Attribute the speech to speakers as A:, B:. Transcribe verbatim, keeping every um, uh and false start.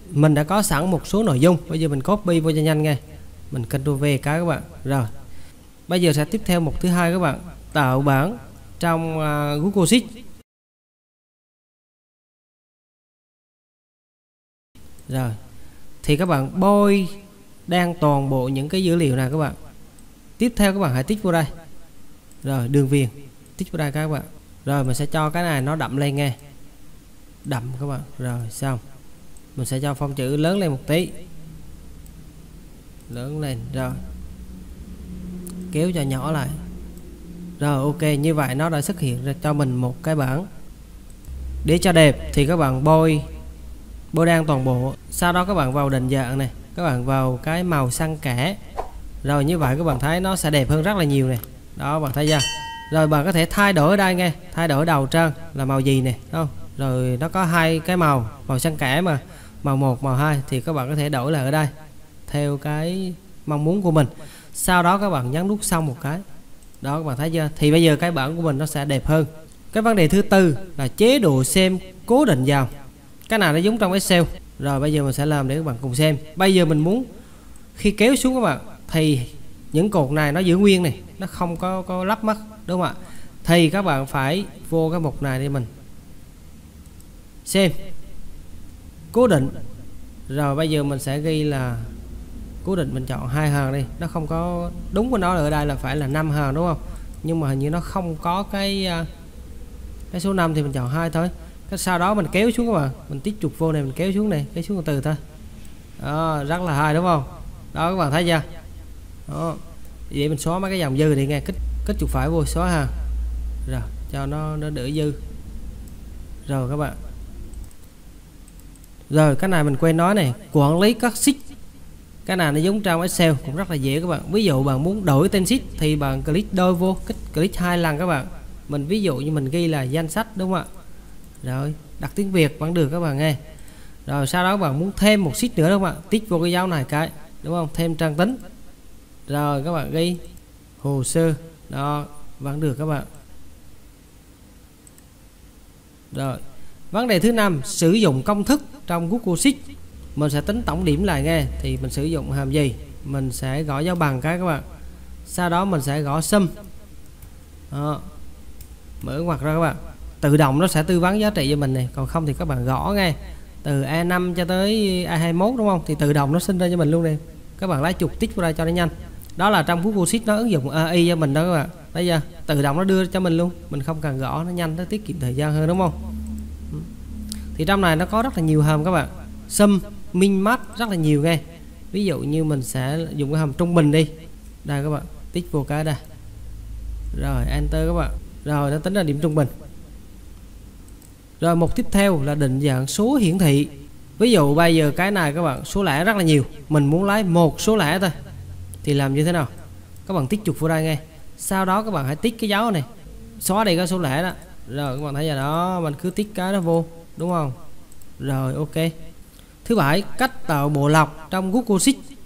A: mình đã có sẵn một số nội dung, bây giờ mình copy vô cho nhanh nghe, mình Ctrl V cái các bạn. Rồi bây giờ sẽ tiếp theo mục thứ hai các bạn, tạo bảng trong uh, Google Sheet. Rồi thì các bạn bôi đan toàn bộ những cái dữ liệu này các bạn. Tiếp theo các bạn hãy tích vô đây. Rồi đường viền tích vô đây các bạn. Rồi mình sẽ cho cái này nó đậm lên nghe, đậm các bạn. Rồi xong mình sẽ cho phông chữ lớn lên một tí, lớn lên. Rồi kéo cho nhỏ lại. Rồi ok, như vậy nó đã xuất hiện ra cho mình một cái bảng. Để cho đẹp thì các bạn bôi bôi đan toàn bộ. Sau đó các bạn vào định dạng này, các bạn vào cái màu xanh kẽ. Rồi như vậy các bạn thấy nó sẽ đẹp hơn rất là nhiều này. Đó bạn thấy chưa? Rồi bạn có thể thay đổi ở đây nghe, thay đổi đầu trang là màu gì này, không? Rồi nó có hai cái màu, màu xanh kẽ mà, màu một, màu hai thì các bạn có thể đổi lại ở đây theo cái mong muốn của mình. Sau đó các bạn nhấn nút xong một cái. Đó các bạn thấy chưa? Thì bây giờ cái bảng của mình nó sẽ đẹp hơn. Cái vấn đề thứ tư là chế độ xem cố định dòng. Cái nào nó giống trong Excel. Rồi bây giờ mình sẽ làm để các bạn cùng xem. Bây giờ mình muốn khi kéo xuống các bạn thì những cột này nó giữ nguyên này, nó không có có lắp mất, đúng không ạ? Thì các bạn phải vô cái mục này để mình xem cố định. Rồi bây giờ mình sẽ ghi là cố định, mình chọn hai hàng đi, nó không có đúng của nó ở đây là phải là năm hàng đúng không? Nhưng mà hình như nó không có cái cái số năm thì mình chọn hai thôi. Cái sau đó mình kéo xuống các bạn, mình tiếp tục vô này, mình kéo xuống này, kéo xuống từ từ thôi. Đó, rất là hay đúng không? Đó các bạn thấy chưa? Đó. Vậy mình xóa mấy cái dòng dư đi nghe, kích kích chuột phải vô xóa ha. Rồi cho nó nó đỡ dư. Rồi các bạn. Rồi cái này mình quên nói này, quản lý các sheet. Cái này nó giống trong Excel cũng rất là dễ các bạn. Ví dụ bạn muốn đổi tên sheet thì bạn click đôi vô, kích click hai lần các bạn. Mình ví dụ như mình ghi là danh sách đúng không ạ? Rồi đặt tiếng Việt vẫn được các bạn nghe. Rồi sau đó bạn muốn thêm một sheet nữa đúng không ạ? Tích vô cái dấu này cái, đúng không? Thêm trang tính. Rồi các bạn ghi hồ sơ. Đó vẫn được các bạn. Rồi vấn đề thứ năm, sử dụng công thức trong Google Sheet. Mình sẽ tính tổng điểm lại nghe, thì mình sử dụng hàm gì? Mình sẽ gõ dấu bằng cái các bạn. Sau đó mình sẽ gõ sum. Đó. Mở ngoặc ra các bạn. Tự động nó sẽ tư vấn giá trị cho mình này, còn không thì các bạn gõ nghe. Từ A năm cho tới A hai mốt đúng không? Thì tự động nó sinh ra cho mình luôn này. Các bạn lấy chuột tích vào đây cho nó nhanh. Đó là trong Google Sheet nó ứng dụng a i cho mình đó các bạn. Thấy chưa? Tự động nó đưa cho mình luôn, mình không cần gõ, nó nhanh, nó tiết kiệm thời gian hơn đúng không? Thì trong này nó có rất là nhiều hàm các bạn. Sum, min, max rất là nhiều nghe. Ví dụ như mình sẽ dùng cái hàm trung bình đi. Đây các bạn, tích vô cái đây. Rồi enter các bạn. Rồi nó tính ra điểm trung bình. Rồi mục tiếp theo là định dạng số hiển thị. Ví dụ bây giờ cái này các bạn số lẻ rất là nhiều, mình muốn lấy một số lẻ thôi. Thì làm như thế nào? Các bạn tích chuột vô đây nghe. Sau đó các bạn hãy tích cái dấu này, xóa đi cái số lẻ đó. Rồi các bạn thấy giờ đó, mình cứ tích cái đó vô, đúng không? Rồi ok. Thứ bảy, cách tạo bộ lọc trong Google Sheet.